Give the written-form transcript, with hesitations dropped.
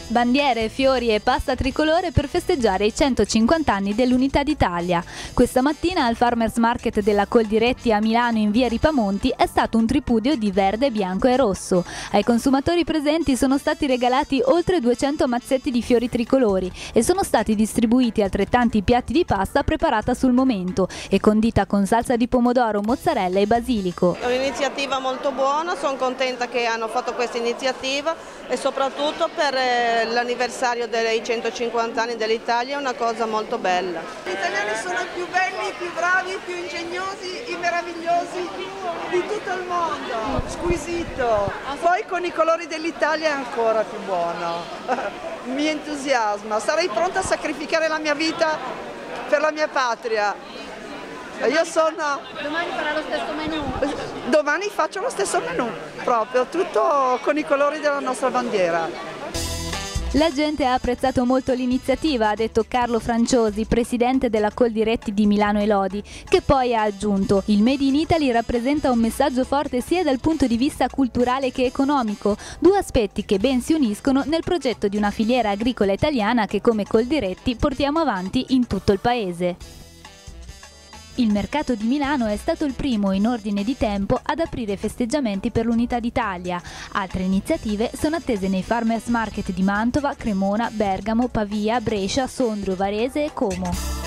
Bandiere, fiori e pasta tricolore per festeggiare i 150 anni dell'Unità d'Italia. Questa mattina al Farmers Market della Coldiretti a Milano in via Ripamonti è stato un tripudio di verde, bianco e rosso. Ai consumatori presenti sono stati regalati oltre 200 mazzetti di fiori tricolori e sono stati distribuiti altrettanti piatti di pasta preparata sul momento e condita con salsa di pomodoro, mozzarella e basilico. È un'iniziativa molto buona, sono contenta che hanno fatto questa iniziativa e soprattutto per l'anniversario dei 150 anni dell'Italia è una cosa molto bella. Gli italiani sono i più belli, i più bravi, i più ingegnosi, i meravigliosi di tutto il mondo, squisito. Poi con i colori dell'Italia è ancora più buono, mi entusiasma, sarei pronta a sacrificare la mia vita per la mia patria. Io sono... Domani farà lo stesso menù? Domani faccio lo stesso menù, proprio, tutto con i colori della nostra bandiera. La gente ha apprezzato molto l'iniziativa, ha detto Carlo Franciosi, presidente della Coldiretti di Milano e Lodi, che poi ha aggiunto: il Made in Italy rappresenta un messaggio forte sia dal punto di vista culturale che economico, due aspetti che ben si uniscono nel progetto di una filiera agricola italiana che come Coldiretti portiamo avanti in tutto il paese. Il mercato di Milano è stato il primo in ordine di tempo ad aprire festeggiamenti per l'Unità d'Italia. Altre iniziative sono attese nei Farmers Market di Mantova, Cremona, Bergamo, Pavia, Brescia, Sondrio, Varese e Como.